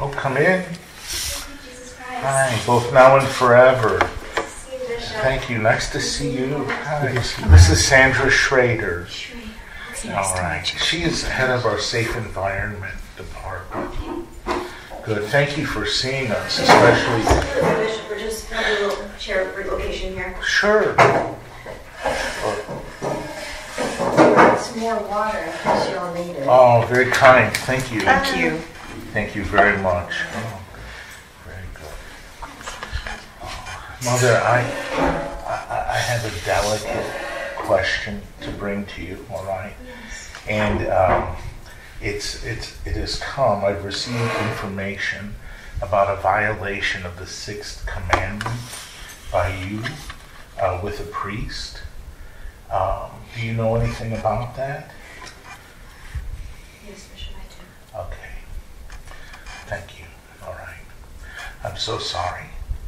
Oh, come in. Jesus Christ. Hi, both now and forever. See you, Bishop. Thank you. Nice to see you. Hi. This is Sandra Schrader. All right. She is head of our Safe Environment Department. Good. Thank you for seeing us, especially. Bishop, we're just having a little chair relocation here. Sure. Some more water in case you all need it. Oh, very kind. Thank you. Thank you. Thank you very much. Oh, very good. Mother, I have a delicate question to bring to you, all right? And it has come. I've received information about a violation of the sixth commandment by you with a priest. Do you know anything about that? Yes, Bishop, I do. Okay. Thank you. All right. I'm so sorry.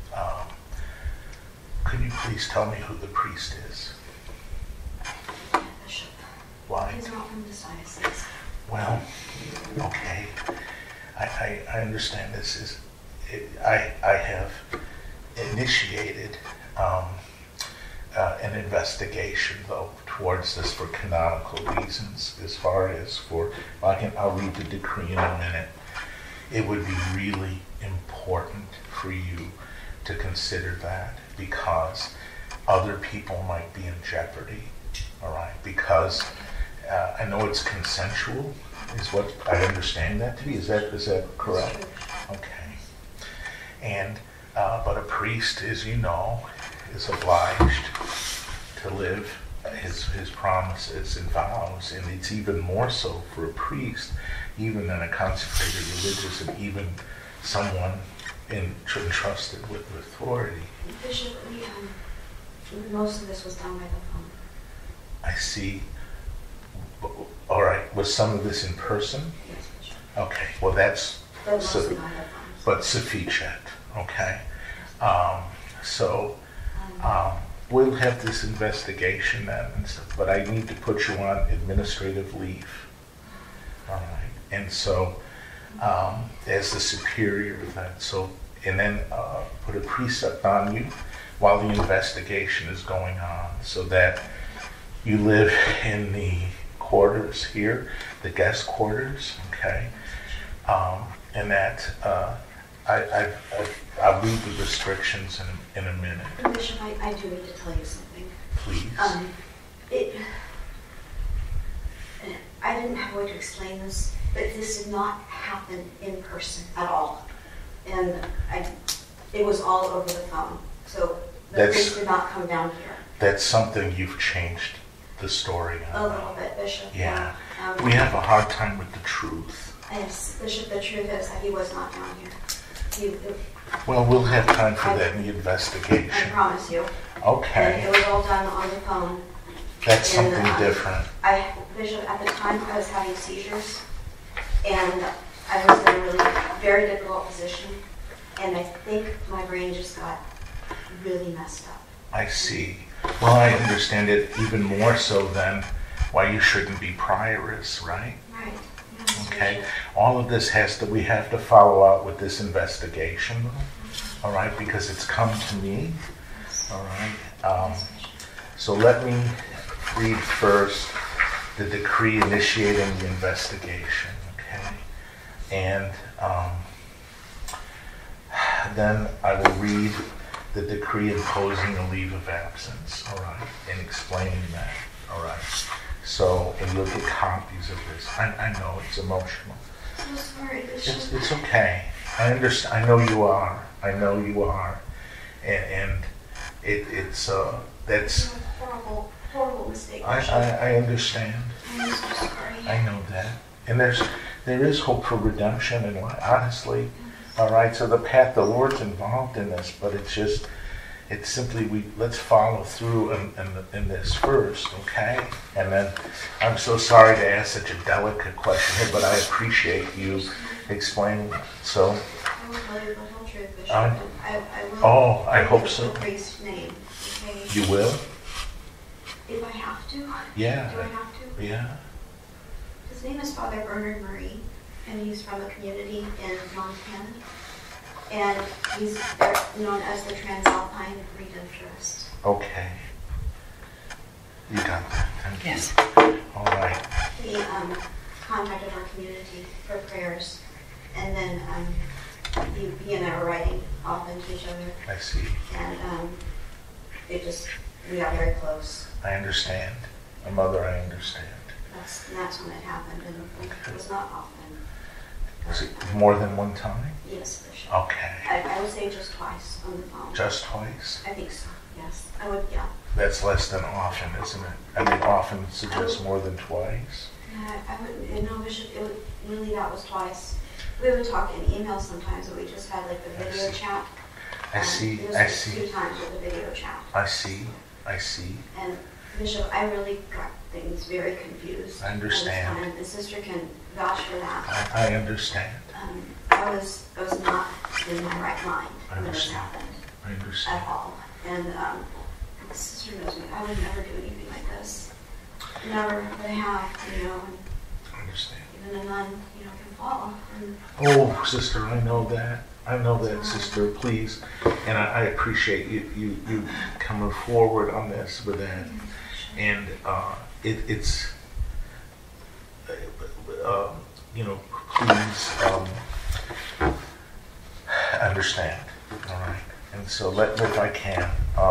Could you please tell me who the priest is? Yeah, Bishop. Why? He's not from this diocese. Well, okay. I understand this is. I have initiated an investigation, though, towards this for canonical reasons. As far as for, I'll read the decree in a minute. It would be really important for you to consider that, because other people might be in jeopardy. All right, because I know it's consensual, is what I understand that to be. Is that correct? Okay. And but a priest, as you know, is obliged to live his promises and vows, and it's even more so for a priest, even in a consecrated religious, and even someone entrusted with authority. Bishop, most of this was done by the phone. I see. All right. Was some of this in person? Yes, Bishop. Okay. Well, that's But mostly by the phone. but sufficient. Okay. We'll have this investigation then, and stuff, but I need to put you on administrative leave. All right. And so, as the superior of that, and then put a precept on you while the investigation is going on, so that you live in the quarters here, the guest quarters, okay? And that I'll read the restrictions in a minute. Bishop, I do need to tell you something. Please. I didn't have a way to explain this, but this did not happen in person at all. And it was all over the phone. So the priest did not come down here. That's something you've changed the story on. A little bit, Bishop. Yeah. We have a hard time with the truth. Yes, Bishop, the truth is that he was not down here. Well, we'll have time for that in the I investigation. promise you. Okay. And it was all done on the phone. That's something different. Bishop, at the time I was having seizures, and I was in a really very difficult position, and I think my brain just got really messed up. I see. Well, I understand it even more so than why you shouldn't be prioress, right? Right. Yes, Okay. Bishop. All of this we have to follow out with this investigation, all right, because it's come to me, all right. So let me read first the decree initiating the investigation, okay? And then I will read the decree imposing a leave of absence, all right, and explaining that, all right. So, and you'll get copies of this. I know it's emotional. I'm so sorry, Bishop. It's okay. I understand. I know you are. I know you are. And that's It's a horrible, horrible mistake, Bishop. I understand. I'm so sorry. I know that. And there is hope for redemption and honestly. All right, so the Lord's involved in this, but it's simply let's follow through in this first, okay? And then I'm so sorry to ask such a delicate question here, but I appreciate you explaining it. So, I will tell you the whole truth, Bishop. I will. I hope so. The priest's name, okay? You will? If I have to. Yeah. Do I have to? Yeah. His name is Father Bernard Murray. and he's from a community in Montana. And he's known as the Transalpine Redemptorist. Okay. You got that. Thank you. Yes. All right. He contacted our community for prayers, and then he and I were writing often to each other, I see. and we got very close. I understand. My mother, I understand. That's when it happened, and it was not often. Was it more than one time? Yes, Bishop. Okay. I would say just twice on the phone. Just twice? I think so, yes. I would, yeah. That's less than often, isn't it? I mean, often suggests more than twice. Yeah, I wouldn't, Bishop, really that was twice. We would talk in email sometimes, but we just had like the video chat. I see, it was I like see. 2 times with the video chat. I see, I see. And Bishop, I really got things very confused. I understand. And the sister can vouch for that. I understand. I was not in my right mind I when this understand. happened I understand. at all. And the sister knows me. I would never do anything like this. Never would have, I understand. even a nun, can fall. And Oh, sister, I know that. I know that, sister, please. And I appreciate you coming forward on this with that. And it's please understand. All right. And so if I can,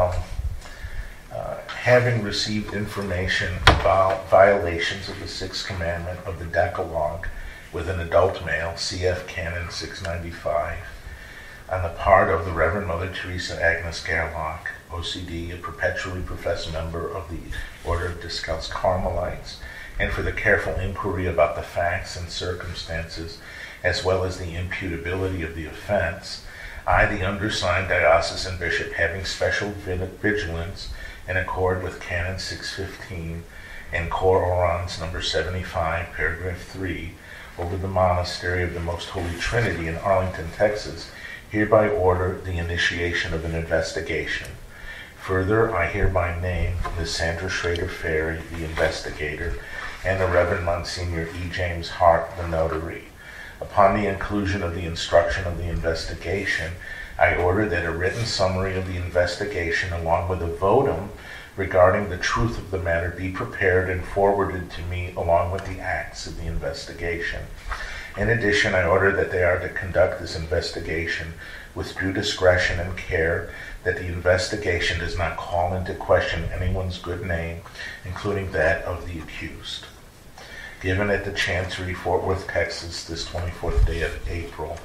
having received information about violations of the 6th commandment of the Decalogue with an adult male, CF Canon 695, on the part of the Reverend Mother Teresa Agnes Gerlach, OCD, a perpetually professed member of the Order of Discalced Carmelites, and for the careful inquiry about the facts and circumstances, as well as the imputability of the offense, I, the undersigned diocesan bishop, having special vigilance in accord with Canon 615 and Cor Orans number 75, paragraph 3, over the monastery of the Most Holy Trinity in Arlington, Texas, hereby order the initiation of an investigation. Further, I hereby name Ms. Sandra Schrader Ferry, the investigator, and the Reverend Monsignor E. James Hart, the notary. Upon the inclusion of the instruction of the investigation, I order that a written summary of the investigation along with a votum regarding the truth of the matter be prepared and forwarded to me along with the acts of the investigation. In addition, I order that they are to conduct this investigation with due discretion and care, that the investigation does not call into question anyone's good name, including that of the accused. Given at the Chancery, Fort Worth, Texas, this 24th day of April,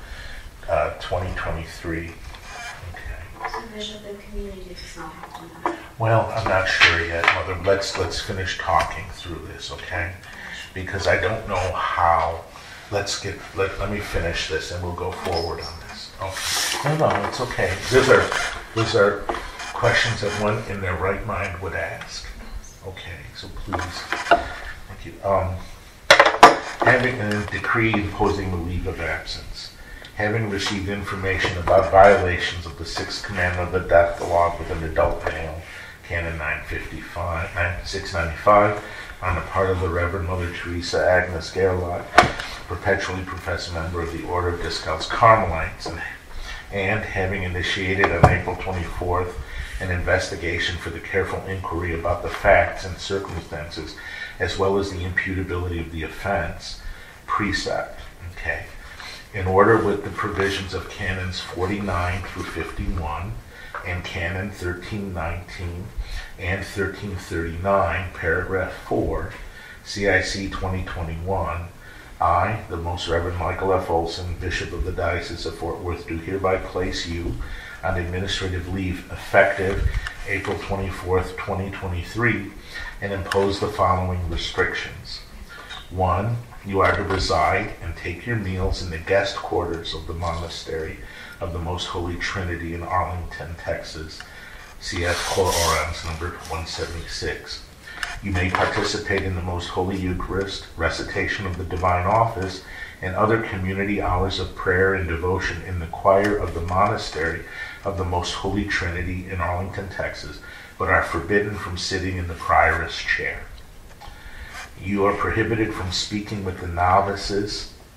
2023. Okay. so Bishop, the community does not have to know. Well, I'm not sure yet, Mother. Let's finish talking through this, okay? Because I don't know how. Let me finish this, and we'll go forward on this. Okay. No, it's okay. Those are questions that one in their right mind would ask. Okay, so please, thank you. Having a decree imposing the leave of absence, having received information about violations of the 6th commandment of the Decalogue with an adult male, Canon 695, on the part of the Reverend Mother Teresa Agnes Gerlach, perpetually professed member of the Order of Discalced Carmelites, and having initiated on April 24th an investigation for the careful inquiry about the facts and circumstances, as well as the imputability of the offense, precept, okay, in order with the provisions of Canons 49 through 51 and Canon 1319 and 1339, paragraph 4, CIC 2021, I, the Most Reverend Michael F. Olson, Bishop of the Diocese of Fort Worth, do hereby place you on administrative leave effective April 24th, 2023, and impose the following restrictions. 1. You are to reside and take your meals in the guest quarters of the Monastery of the Most Holy Trinity in Arlington, Texas, CF Cor Orans number 176. You may participate in the Most Holy Eucharist, recitation of the Divine Office, and other community hours of prayer and devotion in the choir of the Monastery of the Most Holy Trinity in Arlington, Texas, but are forbidden from sitting in the prioress chair. You are prohibited from speaking with the novices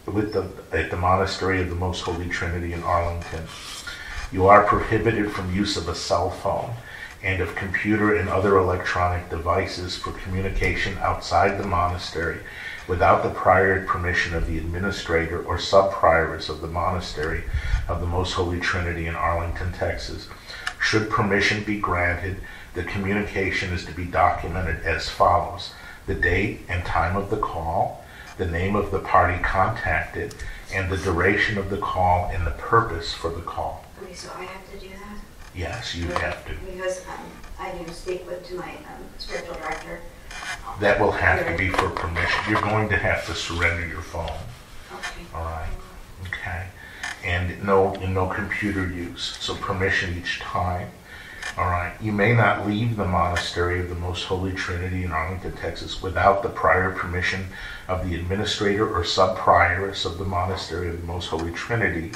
at the Monastery of the Most Holy Trinity in Arlington. You are prohibited from use of a cell phone and of computer and other electronic devices for communication outside the monastery without the prior permission of the administrator or sub-prioress of the Monastery of the Most Holy Trinity in Arlington, Texas. Should permission be granted, the communication is to be documented as follows: the date and time of the call, the name of the party contacted, and the duration of the call and the purpose for the call. Okay, so I have to do that? Yes, you have to. Because I need to speak to my spiritual director. That will have to be for permission. You're going to have to surrender your phone. Okay. All right. Okay. And no computer use. So permission each time. All right. You may not leave the Monastery of the Most Holy Trinity in Arlington, Texas without the prior permission of the administrator or sub-prioress of the Monastery of the Most Holy Trinity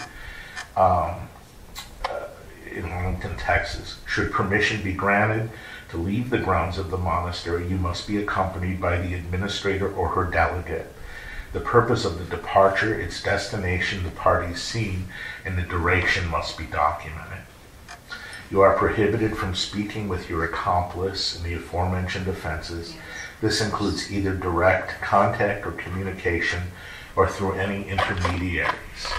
in Arlington, Texas. Should permission be granted to leave the grounds of the monastery, you must be accompanied by the administrator or her delegate. The purpose of the departure, its destination, the parties seen, and the duration must be documented. You are prohibited from speaking with your accomplice in the aforementioned offenses. This includes either direct contact or communication or through any intermediaries.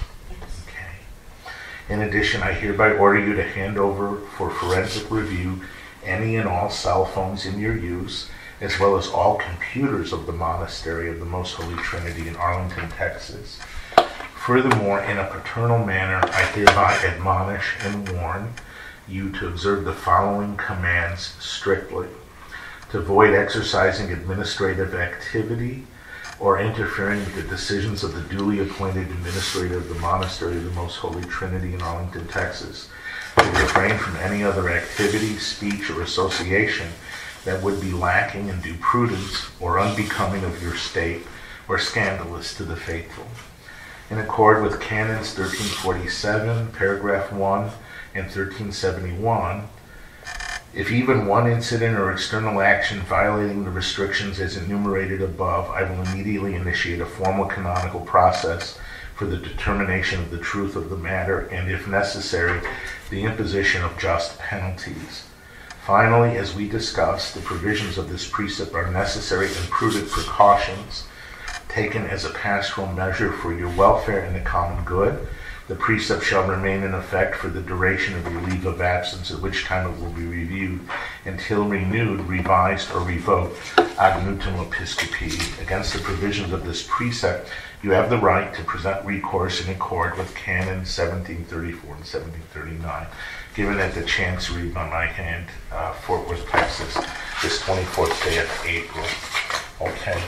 Okay. In addition, I hereby order you to hand over for forensic review any and all cell phones in your use, as well as all computers of the Monastery of the Most Holy Trinity in Arlington, Texas. Furthermore, in a paternal manner, I hereby admonish and warn you to observe the following commands strictly: to avoid exercising administrative activity or interfering with the decisions of the duly appointed administrator of the Monastery of the Most Holy Trinity in Arlington, Texas, to refrain from any other activity, speech, or association that would be lacking in due prudence or unbecoming of your state or scandalous to the faithful. In accord with Canons 1347, paragraph 1, and 1371, if even one incident or external action violating the restrictions as enumerated above, I will immediately initiate a formal canonical process for the determination of the truth of the matter, and if necessary, the imposition of just penalties. Finally, as we discussed, the provisions of this precept are necessary and prudent precautions taken as a pastoral measure for your welfare and the common good. The precept shall remain in effect for the duration of your leave of absence, at which time it will be reviewed until renewed, revised, or revoked ad nutum episcopi. Against the provisions of this precept, you have the right to present recourse in accord with Canon 1734 and 1739, given at the Chancery by my hand, Fort Worth, Texas, this 24th day of April. Okay,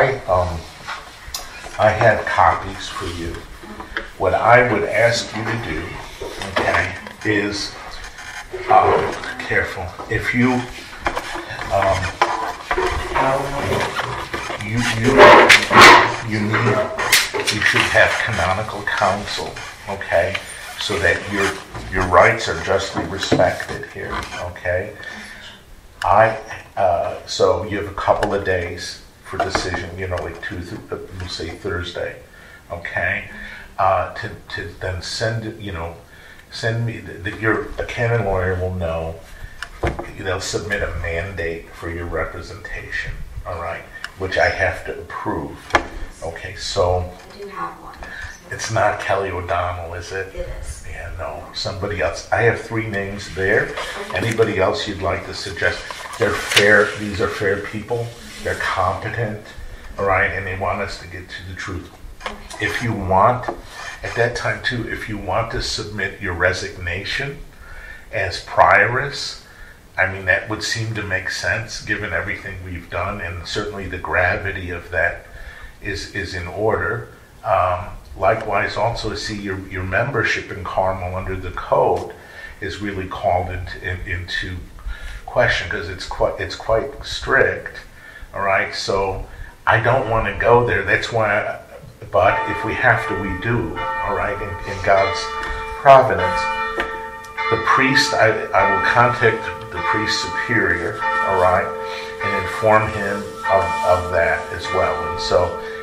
I had copies for you. What I would ask you to do, okay, is careful. If you you should have canonical counsel, okay, so that your rights are justly respected here, okay. So you have a couple of days for decision, like we'll say Thursday, okay. To then send me a canon lawyer will know. They'll submit a mandate for your representation, all right, which I have to approve. Okay, so I do have one. It's not Kelly O'Donnell, is it? It is. Yeah, no, somebody else. I have 3 names there. Anybody else you'd like to suggest? They're fair. These are fair people. They're competent, all right, and they want us to get to the truth. If you want, at that time too, if you want to submit your resignation as prioress, I mean, that would seem to make sense given everything we've done, and certainly the gravity of that is in order. Likewise, also see your membership in Carmel under the code is really called into question because it's quite strict. All right, so I don't want to go there. That's why. But if we have to, we do, all right, in God's providence. The priest, I will contact the priest superior, all right, and inform him of that as well. And so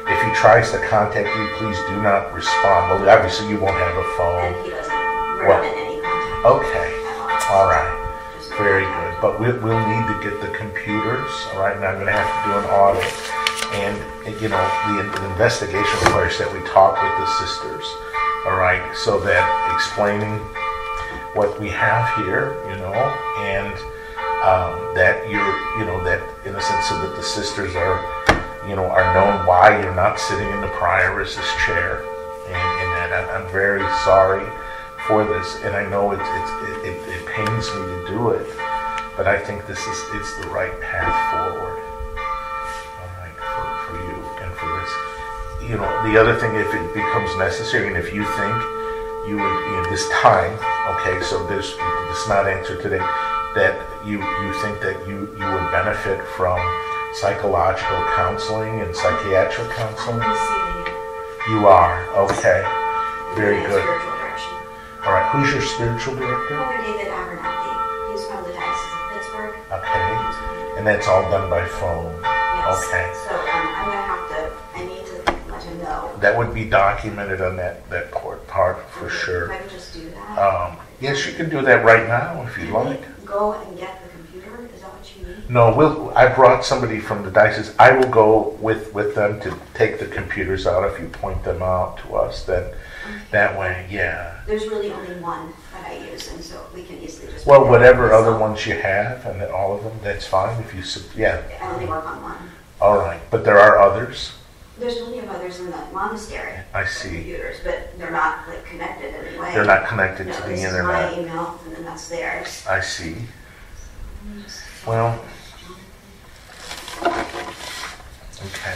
If he tries to contact you, please do not respond. Well, obviously you won't have a phone. And he doesn't, we're not in any contact. Okay, At all right. Just Very contact. good. But we'll need to get the computers, all right? And I'm going to have to do an audit. And, you know, the investigation requires that we talk with the sisters, all right? So that explaining what we have here, you know, and that that in a sense, so that the sisters are, you know, are known why you're not sitting in the prioress's chair. And that I'm very sorry for this, and I know it pains me to do it, but I think it's the right path forward. All right, for you and for this. You know, the other thing, if it becomes necessary, and if you think you would, this time, okay, so this not answered today, that you think that you would benefit from psychological counseling and psychiatric I'm counseling. receiving it. You are, okay, very in a good. spiritual direction. All right, who's your spiritual director? Father David Abernathy. He's from the Diocese of Pittsburgh. Okay, and that's all done by phone. Yes. Okay. So I'm going to have to, I need to let him know. That would be documented on that part for If sure. I could just do that. Yes, you can do that right now if you'd Can we like. go and get the computer? Is that what you need? No, I brought somebody from the diocese. I will go with them to take the computers out if you point them out to us. Then that way, yeah. There's really only one that I use, and so we can easily just. Well, whatever other ones you have, and then all of them, that's fine. If you, yeah. I only work on one. All right, but there are others. There's plenty of others in the monastery. I see. Computers, but they're not like connected in any way. They're not connected No, to the this internet. is my email, and then that's theirs. I see. Let me just- Well, okay.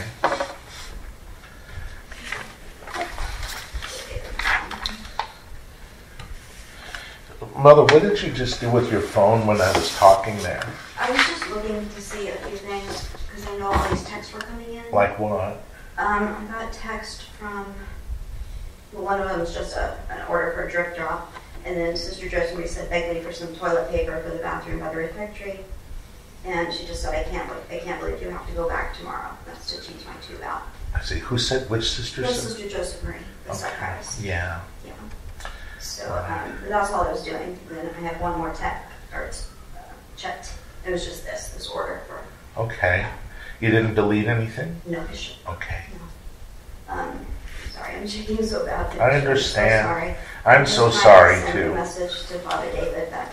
Mother, what did you just do with your phone when I was talking there? I was just looking to see a few things because I know all these texts were coming in. Like what? I got a text from, well, one of them was just an order for a drip drop, and then Sister Josephine said, beg me for some toilet paper for the bathroom by the refectory, and she just said, I can't believe you have to go back tomorrow. That's to change my tube out. I see. Who said? Which sister That's said? Sister Joseph Marie, the psychiatrist. Yeah. Yeah. So that's all I was doing. And then I have one more checked. It was just this order for. Okay. You didn't delete anything? No issue. Okay. Sorry, I'm checking so bad. I understand. I'm so sorry. I'm so sorry Send too. a message to Father David that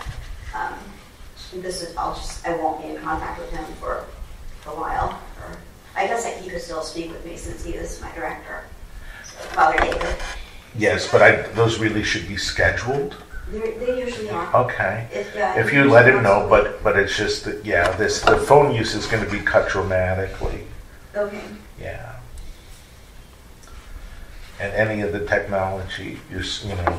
I won't be in contact with him for a while. Or I guess he could still speak with me since he is my director. So Father David. Yes, but those really should be scheduled. They usually are. Okay. If you let him know, but it's just that, yeah, the phone use is going to be cut dramatically. Okay. Yeah. And any of the technology, you know.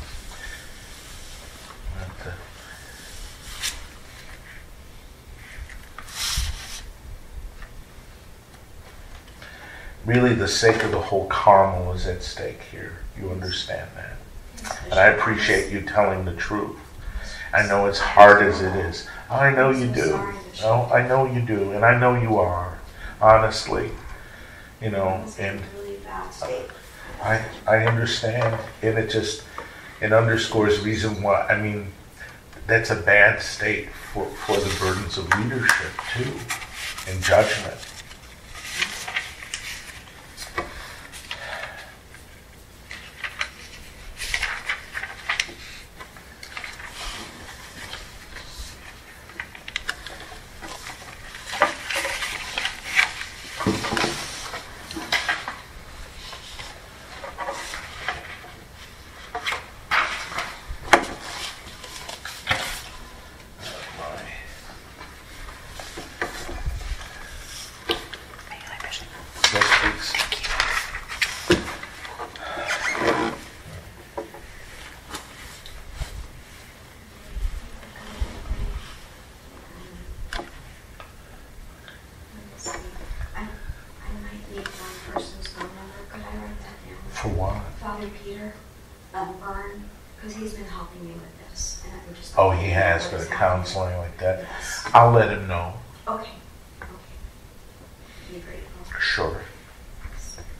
Really, the sake of the whole Carmel is at stake here. You understand that. And I appreciate you telling the truth. I know it's hard as it is. I know you do. Oh, I know you do, and I know you are. Honestly, you know, and Really bad state. I understand, and it underscores reason why. I mean, that's a bad state for the burdens of leadership too, and judgment. Yes, please. Let's see. I might need one person's phone number. Could I write that down? For what? Father Peter Byrne, because he's been helping me with this. And I'm just. Oh, he has for the counseling like that. Yes. I'll let him know. Okay. Be grateful. Sure.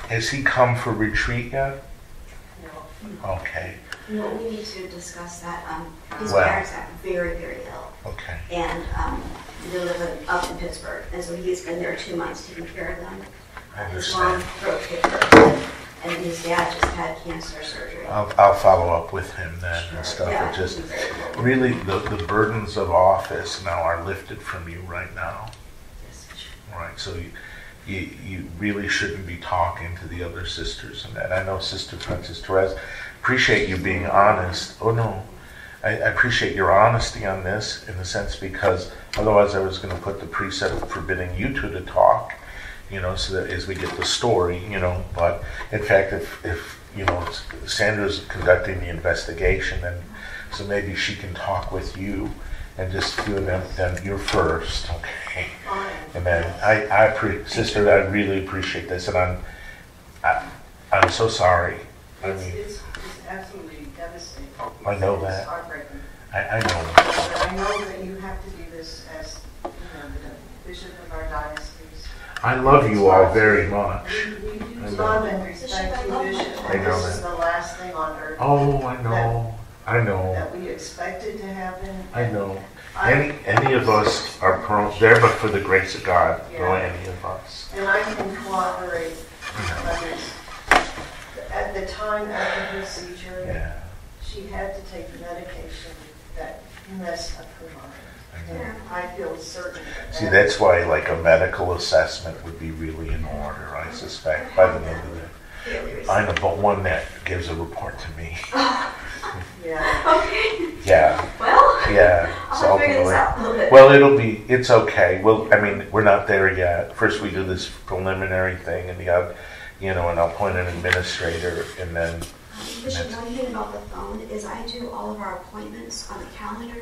Has he come for retreat yet? No. Okay, No, we need to discuss that. His Well. parents are very, very ill. okay. And they live up in Pittsburgh. And so he's been there 2 months taking care of them. I His mom understand. broke hip, and his dad just had cancer surgery. I'll follow up with him then and stuff. Yeah, It just, he's very ill. really, the burdens of office now are lifted from you right now. Yes. Right, so you really shouldn't be talking to the other sisters and that. I know Sister Francis Therese, appreciate you being honest. Oh no, I appreciate your honesty on this in the sense because otherwise I was going to put the precept forbidding you two to talk, so that as we get the story, but in fact if Sandra's conducting the investigation and so maybe she can talk with you and just do them, then you're first, okay? And then Sister, I really appreciate this, and I'm so sorry. I mean, It's absolutely devastating. I know It's that. heartbreaking. I know. But I know that you have to do this as, the bishop of our diocese. I love you all very much. We do I know. love and respect you, Bishop, I and know this is that. the last thing on earth Oh, I know. that we expected to happen. I know. I- Any of us are there, but for the grace of God, no, Yeah. any of us. And I can cooperate on this. At the time after her seizure, Yeah. she had to take medication that messed up her mind. I know. And I feel certain that. See, that's why like a medical assessment would be really in order, I suspect, by the end of it. I know, but one that gives a report to me. Yeah. Okay. Yeah, Well, yeah. I'll So have to figure this ultimately, out a little bit. well, it's okay. Well, I mean, we're not there yet. First, we do this preliminary thing, and and I'll appoint an administrator, and then Bishop, one thing about the phone is I do all of our appointments on the calendar.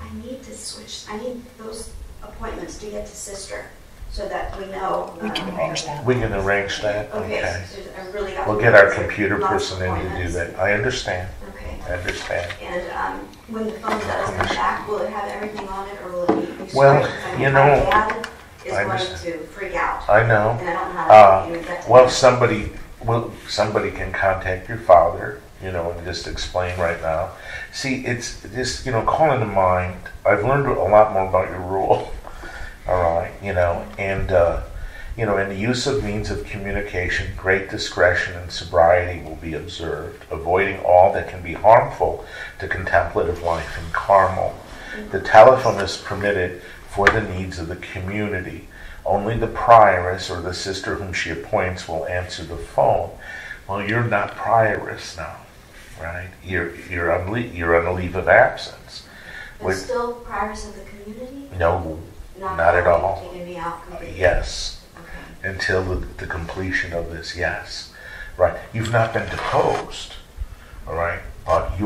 I need those appointments to get to Sister so that we know. We can arrange that. we can arrange that. Okay, Okay. so I really got. We'll get our computer lots of person in to do appointments. that. I understand. Okay. I understand. And when the phone does come back, will it have everything on it or will it be destroyed? Well, Because you my know, dad is I going understand. to freak out. I know. And I don't know how to get to Well, him. somebody can contact your father, and just explain right now. See, it's just, calling to mind. I've learned a lot more about your rule. All right, and in the use of means of communication, great discretion and sobriety will be observed, avoiding all that can be harmful to contemplative life in Carmel. The telephone is permitted for the needs of the community. Only the prioress or the sister whom she appoints will answer the phone. Well, you're not prioress now, right? You're on a leave of absence. But still priors of the community? No, not at all. Taking me out completely? Yes, Okay. until the completion of this. Yes, right. You've not been deposed, all right. But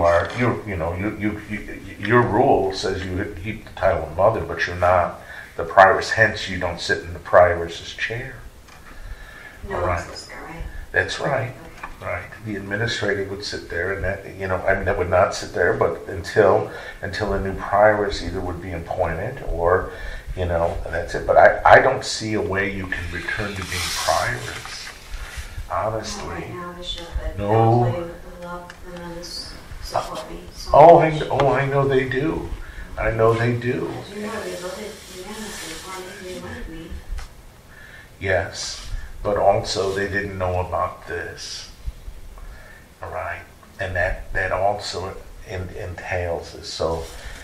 your rule says you keep the title of mother, but you're not the prioress. Hence, you don't sit in the prioress's chair. No All right. one's sister, right? That's right. Okay. Right. The administrator would sit there, and that would not sit there, but until a new prioress either would be appointed or, that's it. But I don't see a way you can return to being prioress. Not Honestly. right now, Bishop, but No. I'll play with the love and others support me so Oh, much. I know they do. I know they do. As you know, they voted unanimously for me, they wanted me. Yes, but also they didn't know about this. All right, and that also entails this. So,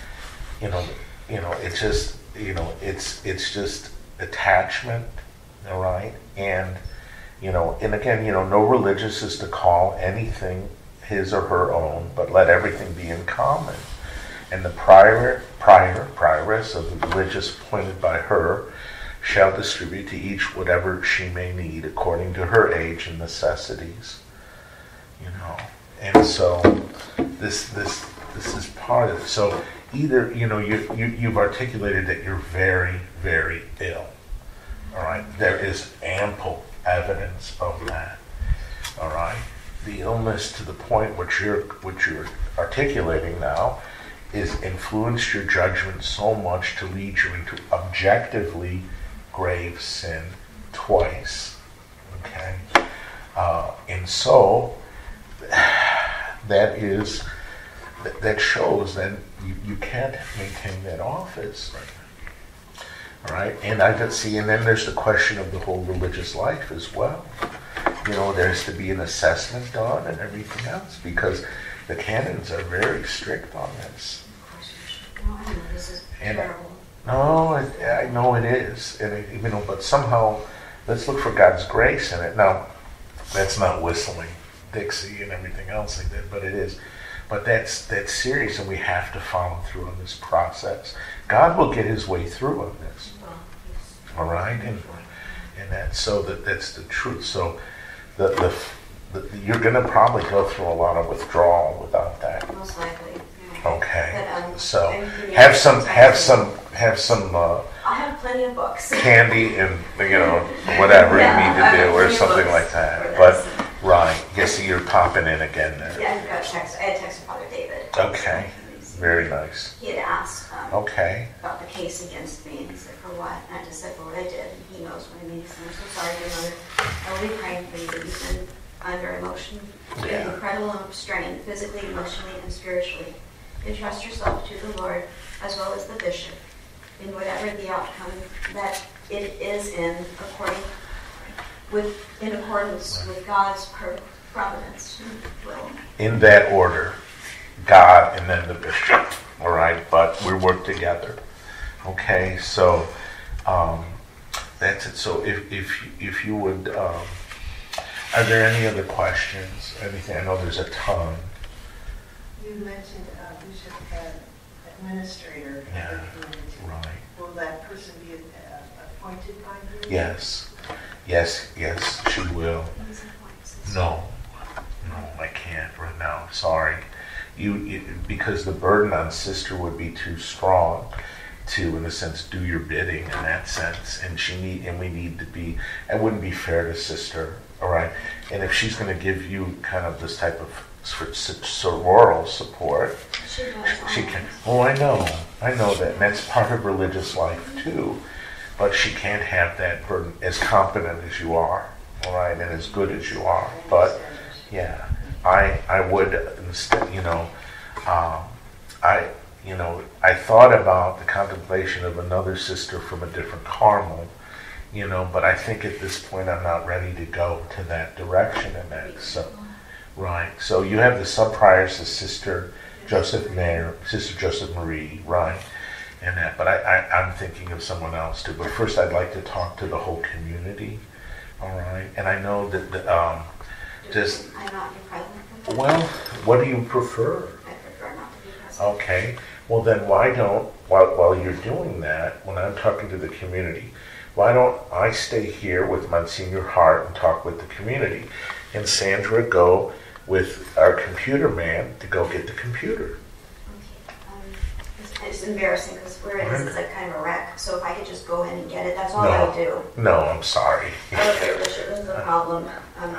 it's just it's just attachment. All right, and again, no religious is to call anything his or her own, but let everything be in common. And the prioress of the religious appointed by her shall distribute to each whatever she may need according to her age and necessities. And so this is part of it. So either you've articulated that you're very, very ill. All right, there is ample evidence of that. All right, the illness to the point which you're articulating now is influenced your judgment so much to lead you into objectively grave sin twice. Okay, And so that shows that you can't maintain that office. All right, and I could see, and then there's the question of the whole religious life as well. You know, there's to be an assessment done and everything else, because the canons are very strict on this. No, I know this is terrible. No, I know it is, and you know, but somehow let's look for God's grace in it. Now, that's not whistling Dixie and everything else like that, but it is. But that's serious, and we have to follow through on this process. God will get His way through on this. All right, and that's the truth. So you're going to probably go through a lot of withdrawal without that. Most likely. Yeah. Okay. But, so have some. I have plenty of books. Candy and whatever you need to do or something like that. But right, yes, you're popping in again there. Yeah, I had texted Father David. Okay. Very nice. He had asked about the case against me, and he said, for what? And I just said, for what I did. And he knows what I mean. He said, I'm so sorry, dear mother. I will be praying for you, but you've been under incredible strain, physically, emotionally, and spiritually. Entrust yourself to the Lord, as well as the bishop, in whatever the outcome that it is in accordance with God's perfect providence and will. In that order. God and then the bishop, all right? But we work together. Okay, so that's it. So if you would, are there any other questions? Anything? I know there's a ton. You mentioned bishop and administrator. Yeah, right. Will that person be appointed by you? Yes, she will. No, I can't right now. Sorry. Because the burden on sister would be too strong to, in a sense, do your bidding in that sense, and we need to be. It wouldn't be fair to sister, all right. And if she's going to give you kind of this type of sororal support, she can. Oh, I know that, and that's part of religious life too. But she can't have that burden. As competent as you are, all right, and as good as you are, but yeah. I would instead, I thought about the contemplation of another sister from a different Carmel, but I think at this point I'm not ready to go to that direction in that. So, right. So you have the sub-priors as Sister Joseph Marie, right, and that. But I'm thinking of someone else too. But first, I'd like to talk to the whole community, all right. And I know that I'm not be present. Well, what do you prefer? I prefer not to be present. Okay. Well, then why don't, while you're doing that, when I'm talking to the community, why don't I stay here with Monsignor Hart and talk with the community, and Sandra go with our computer man to go get the computer? Okay. It's embarrassing because this is like kind of a wreck. So if I could just go in and get it, that's all I do. No, I'm sorry. Okay, Bishop, this is a problem.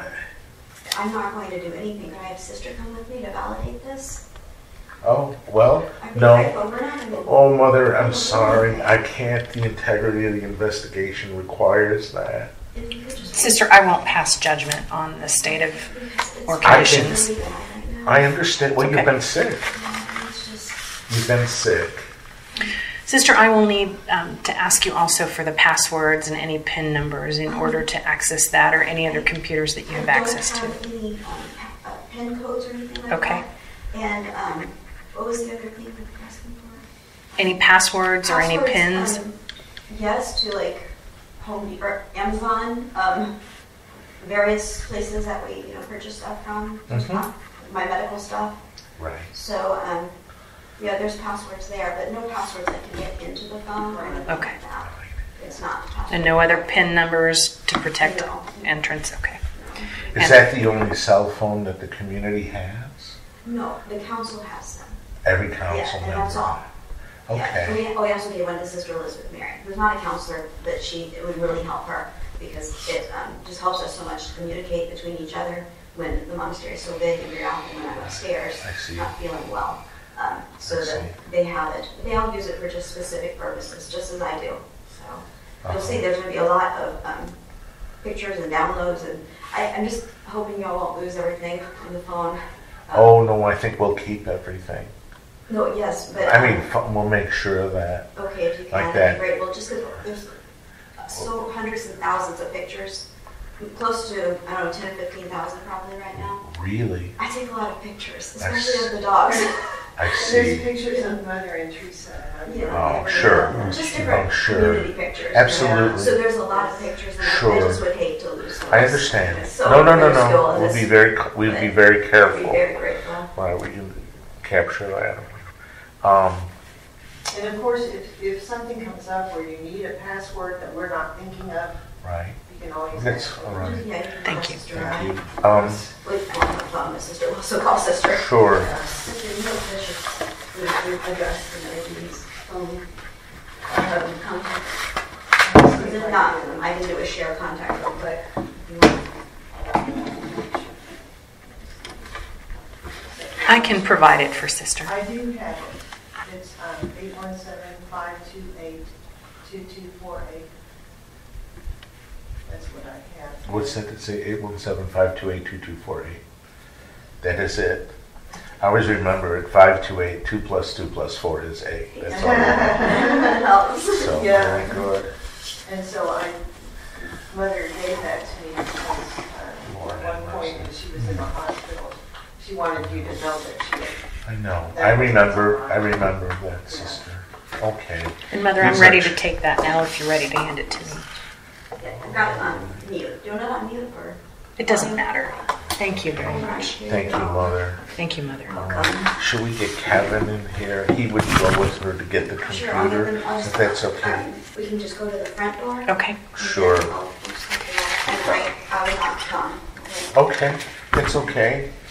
I'm not going to do anything. Could I have sister come with me to validate this? Oh, well, no. Oh, Mother, I'm sorry. I can't. The integrity of the investigation requires that. Sister, I won't pass judgment on the state of or conditions. I understand. Well, you've been sick. You've been sick. Sister, I will need to ask you also for the passwords and any PIN numbers in order to access that or any other computers that you have access to. I don't have any PIN codes or anything like okay. that. And what was the other thing you were asking for? Any passwords or any PINs? Yes, to like Home Depot or Amazon, various places that we purchase stuff from, my medical stuff. Right. So, yeah, there's passwords there, but no passwords that can get into the phone or anything like that. It's not passwords. And no other PIN numbers to protect entrance? Okay. No. Is that the only cell phone that the community has? No, the council has them. Every council member? Yeah, and that's all. Okay. Yeah. We also gave one to Sister Elizabeth Mary, who's not a counselor, but it would really help her because it just helps us so much to communicate between each other when the monastery is so big and you're out and when I'm upstairs not feeling well. So that they have it. They all use it for just specific purposes, just as I do. So you'll see there's going to be a lot of pictures and downloads, and I'm just hoping y'all won't lose everything on the phone. Oh, no, I think we'll keep everything. No, yes, but. I mean, we'll make sure of that. Okay, if you can, like that'd that. be great. Well, just because there's so hundreds and thousands of pictures, close to, I don't know, 10 or 15,000 probably right now. Really? I take a lot of pictures, That's- especially of the dogs. I And see. there's pictures of Mother and Teresa. Yeah. Oh, sure. Just Oh, different sure. community pictures. Absolutely. So there's a lot of pictures, and I Sure. just would hate to lose those. I understand. So No. minuscule in We'll this, be very but careful. I'd be very grateful. Right, we can capture that. And of course, if something comes up where you need a password that we're not thinking of, Right. you can always. That's ask. all right. Yeah, you can Thank call you. Sister Thank Ryan. you. Wait, I'm my sister, also call sister. Sure. Sister Neil Fisher, your address and IDs, phone, contact. If not, I can do a share contact real quick. if you want. I can provide it for Sister. I do have it. It's 817-528-2248. That's what I have. What's that to say? 817-528-2248. That is it. I always remember it. 528, 2 plus 2 plus 4 is 8. That's all. That helps. So, Yeah. very good. And so Mother gave that to me because Lord at have one point when she was in the hospital, she wanted you to know that she had. I know. I remember that, sister. Okay. And Mother, I'm Yes, ready sir. to take that now if you're ready to hand it to me. Yeah, I've got it on mute. Do you want it on mute or? It doesn't matter. Thank you very much. Thank you, Mother. Thank you, Mother. Should we get Kevin in here? He would go with her to get the Sure, I'll get computer, them. I'll if just- that's okay. We can just go to the front door. Okay. and Sure. then I'll just have to walk. And I was not Tom. Okay. Okay, it's okay.